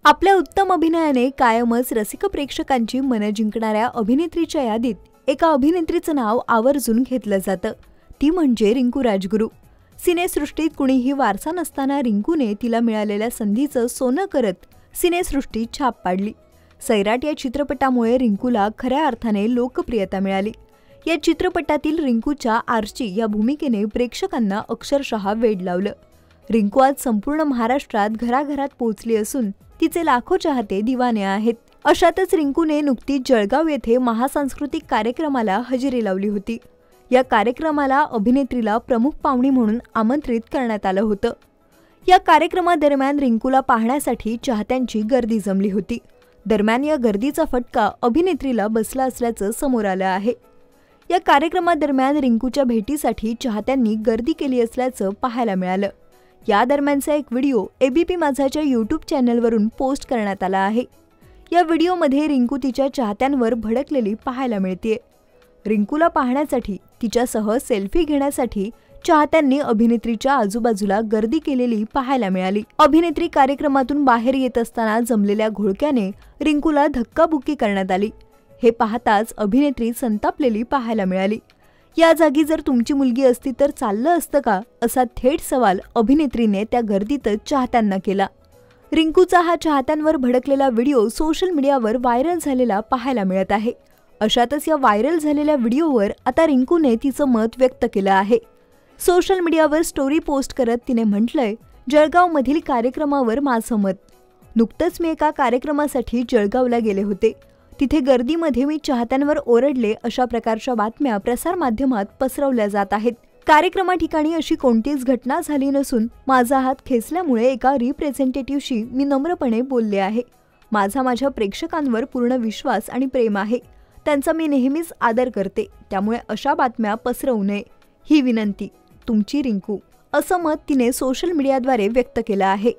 आपल्या उत्तम अभिनयाने कायमच रसिक प्रेक्षकांची मनं जिंकणाऱ्या अभिनेत्रीच्या यादीत एका अभिनेत्रीचं नाव आवर्जून घेतलं जातं, ती म्हणजे रिंकू राजगुरू। सिनेसृष्टीत कुणीही वारसा नसताना रिंकूने तिला मिळालेल्या संधीचं सोनं करत सिनेसृष्टीत छाप पाडली। सैराट या चित्रपटामुळे रिंकूला खऱ्या अर्थाने लोकप्रियता मिळाली। या चित्रपटातील रिंकूच्या आर्ची या भूमिकेने प्रेक्षकांना अक्षरशः वेड लावलं। रिंकू आज संपूर्ण महाराष्ट्रात घराघरात पोहोचली असून तिचे लाखो चाहते दिवाने आहेत। अशातच रिंकूने नुकतीच जळगाव येथे महासांस्कृतिक कार्यक्रमाला हजेरी लावली होती। या कार्यक्रमाला अभिनेत्रीला प्रमुख पाहुणी म्हणून आमंत्रित करण्यात आलं होतं। या कार्यक्रमादरम्यान रिंकूला पाहण्यासाठी चाहत्यांची गर्दी जमली होती। दरम्यान या गर्दीचा फटका अभिनेत्रीला बसला असल्याचं समोर आलं आहे। या कार्यक्रमादरम्यान रिंकूच्या भेटीसाठी चाहत्यांनी गर्दी केली असल्याचं पाहायला मिळालं। या दरम्यानचा एक व्हिडिओ एबीपी माझाच्या यूट्यूब चॅनलवरून पोस्ट करण्यात आला आहे। या व्हिडिओमध्ये रिंकू तिच्या चाहत्यांवर भडकलेली पाहायला मिळते। रिंकूला पाहण्यासाठी तिच्यासह सेल्फी घेण्यासाठी चाहत्यांनी अभिनेत्रीच्या आजूबाजूला गर्दी केलेली पाहायला मिळाली। अभिनेत्री कार्यक्रमातून बाहेर येत असताना जमलेल्या घोळक्याने रिंकूला धक्काबुक्की करण्यात आली। हे पाहताच अभिनेत्री संतापलेली पाहायला मिळाली। या जागी जर तुमची मुलगी असती तर चाललं असतं का, असा थेट सवाल अभिनेत्रीने त्या गर्दीतच चाहत्यांना केला। रिंकूचा हा चाहत्यांवर भडकलेला व्हिडिओ सोशल मीडियावर व्हायरल झालेला पाहायला मिळत आहे। अशातच या व्हायरल झालेल्या व्हिडिओवर आता रिंकूने तिचं मत व्यक्त केलं आहे। सोशल मीडियावर स्टोरी पोस्ट करत तिने म्हटलंय, जळगावमधील कार्यक्रमावर माझं मत। नुकतंच मी एका कार्यक्रमासाठी जळगावला गेले होते। तिथे गर्दीमध्ये मी चाहत्यांवर ओरडले अशा प्रकारच्या बातम्या प्रसारमाध्यमात पसरवल्या जात आहेत। कार्यक्रमा ठिकाणी अशी कोणतीच घटना झाली नसून माझा हात खेचल्यामुळे एका रिप्रेझेंटेटिव्हशी मी नम्रपणे बोलले आहे। माझ्या प्रेक्षकांवर पूर्ण विश्वास आणि प्रेम आहे। त्यांचा मी नेहमीच आदर करते, त्यामुळे अशा बातम्या पसरवू नये ही विनंती, तुमची रिंकू, असं मत तिने सोशल मीडियाद्वारे व्यक्त केलं आहे।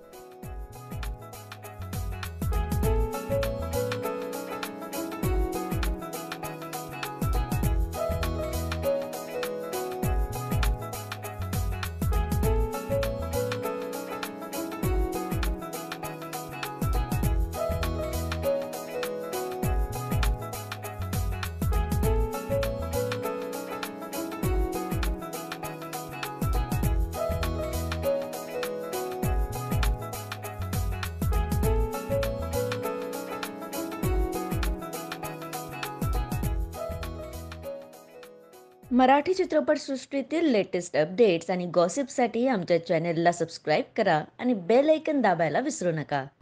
मराठी चित्रपटसृष्टीतील लेटेस्ट अपडेट्स आणि गॉसिपसाठी आमच्या चॅनेलला सबस्क्राईब करा आणि बेल आयकॉन दाबायला विसरू नका।